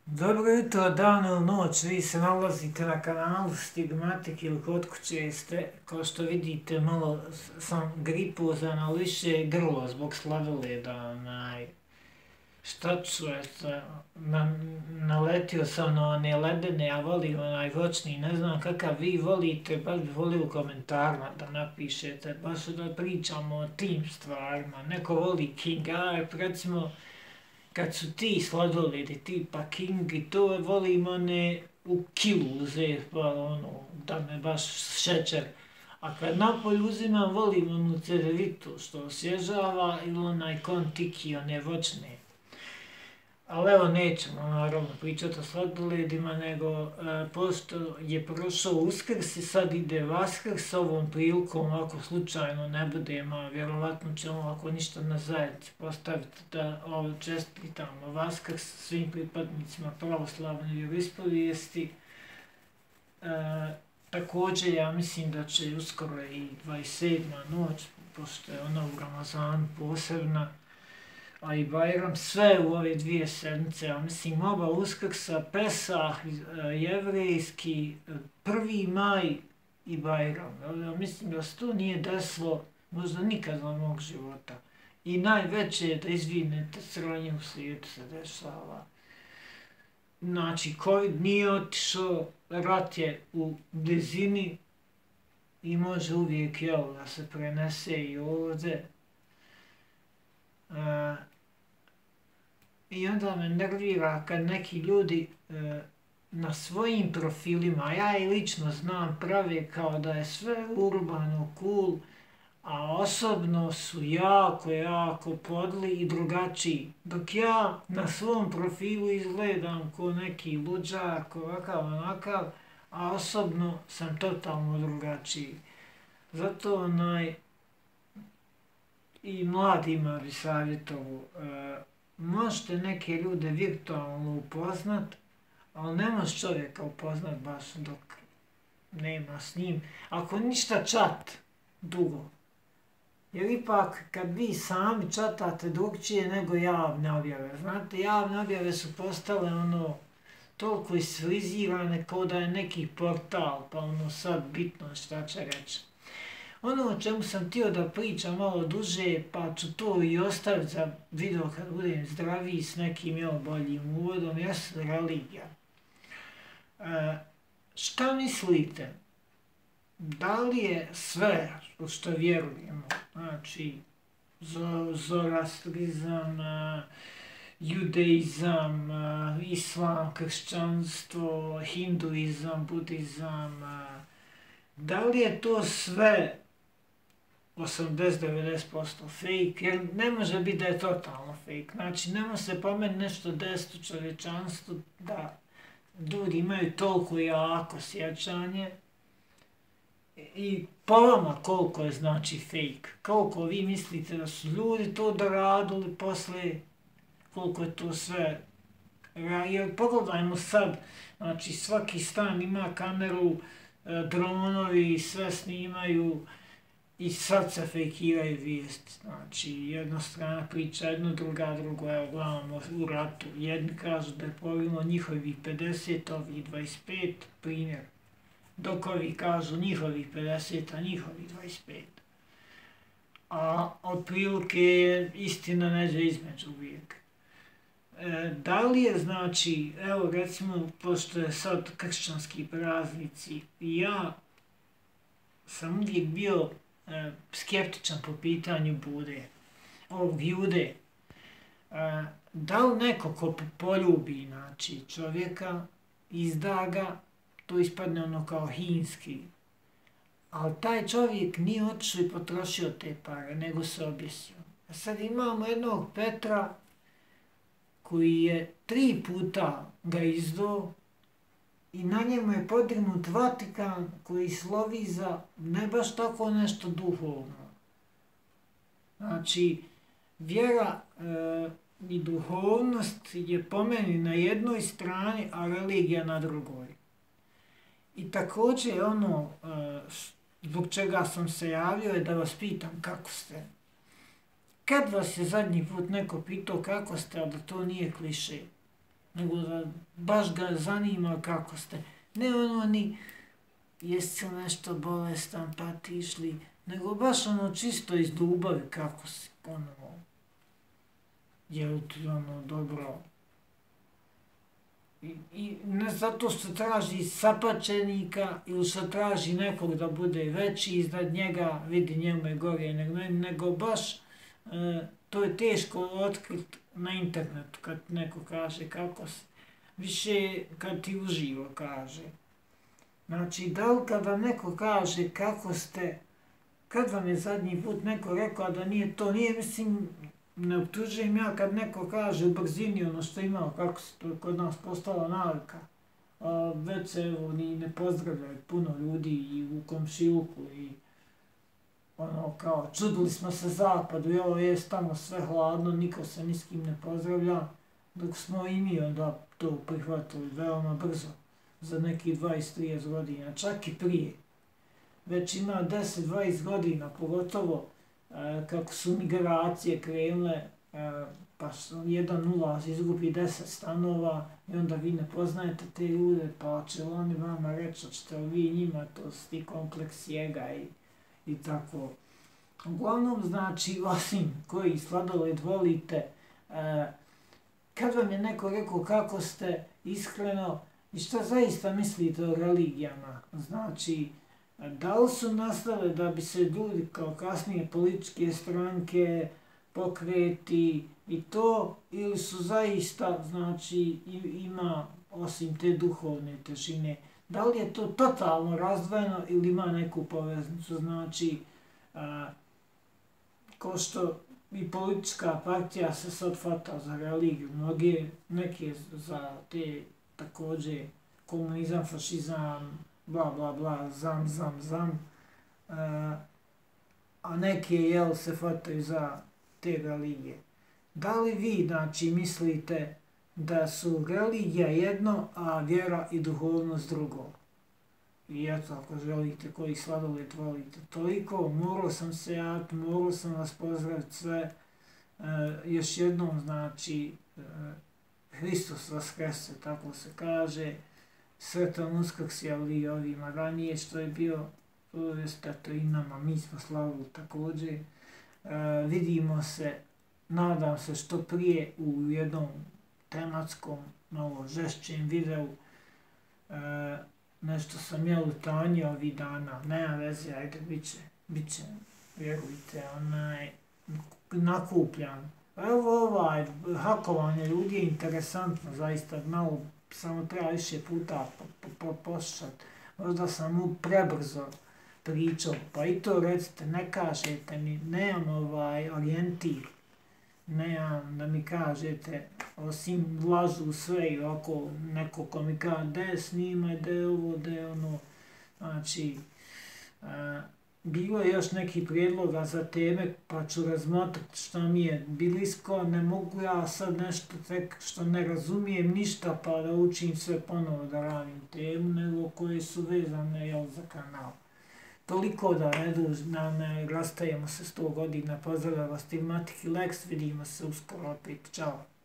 Dobro jutro, dan ili noć, vi se nalazite na kanalu Stigmatik ili kod kuće ste, kao što vidite malo sam gripozan, ali više grlo zbog sladoleda, šta ću, eto, naletio sam na one ledene, ja volim onaj voćni, ne znam kakav vi volite, baš bi volio u komentarima da napišete, baš da pričamo o tim stvarima, neko voli King, recimo, kad su ti sladoledi, tipa King i to volim one u kilu uzeti, pa ono, da me baš šećer. A kad napolju uzimam, volim onu cerevitu što osvježava ili onaj kontiki, one voćne. Ali evo nećemo naravno pričati o sladoledima, nego pošto je prošao Uskrs i sad ide Vaskrs, ovom prilikom ako slučajno ne budemo, a vjerovatno ćemo ako ništa na zajednici postaviti da čestitamo Vaskrs svim pripadnicima pravoslavne vjeroispovijesti. Također ja mislim da će uskoro i 27. noć, pošto je ona u Ramazanu posebna, a i Bajram, sve u ove dvije sedmice, ja mislim oba Uskrsa, Pesah, jevrejski, 1. maj i Bajram. Ja mislim da se to nije desilo možda nikad za mog života. I najveće je da izvinete sranje u svijetu se dešava. Znači, COVID nije otišao, rat je u blizini i može uvijek da se prenese i ovdje. I onda me nervira kad neki ljudi na svojim profilima, a ja i lično znam, prave kao da je sve urbano cool, a osobno su jako podli i drugačiji. Dok ja na svom profilu izgledam ko neki luđak, ovakav onakav, a osobno sam totalno drugačiji. Zato i mladima bi savjetovao, možete neke ljude virtualno upoznat, ali ne može čovjeka upoznat baš dok nema s njim. Ako ništa čat dugo. Jer ipak kad vi sami čatate drugčije nego javne objave. Znate, javne objave su postale toliko isfrizirane kao da je neki portal, pa sad bitno šta će reći. Ono o čemu sam htio da pričam malo duže, pa ću to i ostaviti za video kad budem zdraviji s nekim boljim uvodom, jeste religija. Šta mislite? Da li je sve u što vjerujemo, znači zoroastrizam, judeizam, islam, kršćanstvo, hinduizam, budizam, da li je to sve 80-90% fake, jer ne može biti da je totalno fake. Znači, ne može se po meni nešto desiti u čovječanstvu da ljudi imaju toliko jako sjećanje i po vama koliko je znači fake. Koliko vi mislite da su ljudi to doradili poslije, koliko je to sve. Jer pogledajmo sad, znači svaki stan ima kameru, dronovi sve snimaju i sad se fejkiraju vijesti. Znači, jedna strana priča jedno, druga, evo gledamo u ratu. Jedni kažu da je poginulo njihovih 50, ovih 25, primjer. Dok ovi kažu njihovih 50, a njihovih 25. A otprilike je istina neđe između uvijek. Da li je, znači, evo recimo, pošto je sad kršćanski praznici, ja sam uvijek bio skeptičan po pitanju ovog Jude. Da li neko ko poljubi, znači, čovjeka, izda ga, to ispadne kao hinski, ali taj čovjek nije otišao i potrošio te pare, nego se objesio. A sad imamo jednog Petra koji je 3 puta ga izdao i na njemu je podignut Vatikan koji slovi za ne baš tako nešto duhovno. Znači, vjera i duhovnost je po meni na jednoj strani, a religija na drugoj. I također zbog čega sam se javio je da vas pitam kako ste. Kad vas je zadnji put neko pitao kako ste, a da to nije kliše? nego da baš ga zanima kako ste. Ne ono ni jesi li nešto bolestan pa ti išli, nego baš ono čisto iz ljubavi kako si, ono, je li ti ono dobro. I ne zato što traži sapačenika ili što traži nekog da bude veći iznad njega, vidi njemu je gore nego meni, nego baš to je teško otkriti na internetu kad neko kaže kako si, više kad ti uživo kaže. Znači, da li kad vam neko kaže kako ste, kad vam je zadnji put neko rekao da nije to, nije mislim, ne optužujem ja kad neko kaže u brzini ono što imao, kako se to kod nas postala navika. Već se evo ni ne pozdravljaju puno ljudi i u komšiluku i ono kao čudili smo se zapadu i ovo je tamo sve hladno, niko se ni s kim ne pozdravlja, dok smo i mi onda to prihvatili veoma brzo za nekih 20-30 godina, čak i prije. Već ima 10-20 godina, pogotovo kako su migracije krenule, pa jedan ulaz izgubi 10 stanova i onda vi ne poznajete te ljude, pa će oni vama reći, hoćete li vi njima, to su ti kompleks jega i tako. Uglavnom, znači, osim koji sladoled volite, kad vam je neko rekao kako ste iskreno i šta zaista mislite o religijama, znači, da li su nastale da bi se ljudi kao kasnije političke stranke, pokreti i to, ili su zaista, znači, ima osim te duhovne težine, da li je to totalno razdvojeno ili ima neku poveznicu, znači, ko što i politička partija se sad hvata za religiju, neke za te također komunizam, fašizam, bla bla bla, zam, a neke jel se hvataju za te religije. Da li vi, znači, mislite da su religija jedno, a vjera i duhovnost drugo? I eto, ako želite koji sladoled volite toliko, morao sam se javiti, morao sam vas pozdraviti sve. Još jednom, znači, Hristos vaskrese, tako se kaže, sretan Uskrs, ali i ovima ranije što je bio, to jest eto i nama, mi smo slavili također. Vidimo se, nadam se što prije u jednom tematskom, malo žešćem videu. Nešto sam jel utanio ovih dana, nema veze, ajde, bit će, vjerujte, nakupljan. Evo hakovanje ljudi je interesantno, zaista, malo samo treba više puta poslušati. Možda sam mu prebrzo pričao, pa i to recite, ne kažete mi, nemam orijentir, nemam da mi kažete, osim lažu sve i ovako neko ko mi kaže da je snimaj, da je ovo, da je ono, znači, bilo je još neki prijedloga za teme, pa ću razmotriti što mi je blisko, ne mogu ja sad nešto tek što ne razumijem ništa pa da učim sve ponovo da radim temu, nego koje su vezane jel, za kanal. Toliko da ne rastajemo se 100 godina, pozdravljam vas Stigmatik i Lex, vidimo se uskoro opet, čao.